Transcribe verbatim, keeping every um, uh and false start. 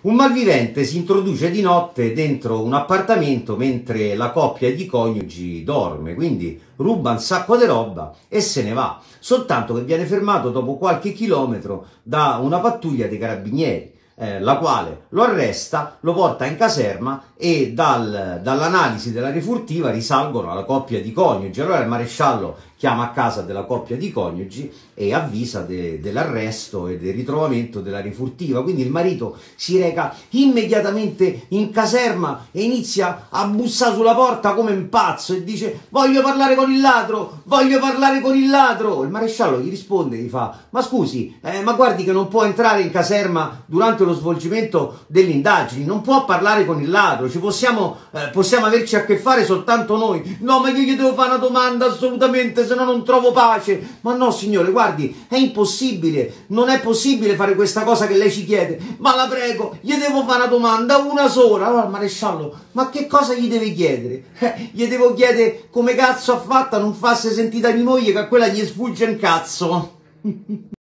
Un malvivente si introduce di notte dentro un appartamento mentre la coppia di coniugi dorme, quindi ruba un sacco di roba e se ne va, soltanto che viene fermato dopo qualche chilometro da una pattuglia dei carabinieri. Eh, la quale lo arresta, lo porta in caserma e dal, dall'analisi della refurtiva risalgono alla coppia di coniugi. Allora il maresciallo chiama a casa della coppia di coniugi e avvisa de, dell'arresto e del ritrovamento della refurtiva. Quindi il marito si reca immediatamente in caserma e inizia a bussare sulla porta come un pazzo e dice: voglio parlare con il ladro, voglio parlare con il ladro. Il maresciallo gli risponde, gli fa: ma scusi, eh, ma guardi che non può entrare in caserma durante lo svolgimento delle indagini, non può parlare con il ladro, ci possiamo, eh, possiamo averci a che fare soltanto noi. No, ma io gli devo fare una domanda assolutamente, se no non trovo pace. Ma no signore, guardi, è impossibile, non è possibile fare questa cosa che lei ci chiede. Ma la prego, gli devo fare una domanda, una sola. Allora il maresciallo: ma che cosa gli deve chiedere? Eh, gli devo chiedere come cazzo ha fatto a non farsi sentita di moglie, che a quella gli sfugge un cazzo.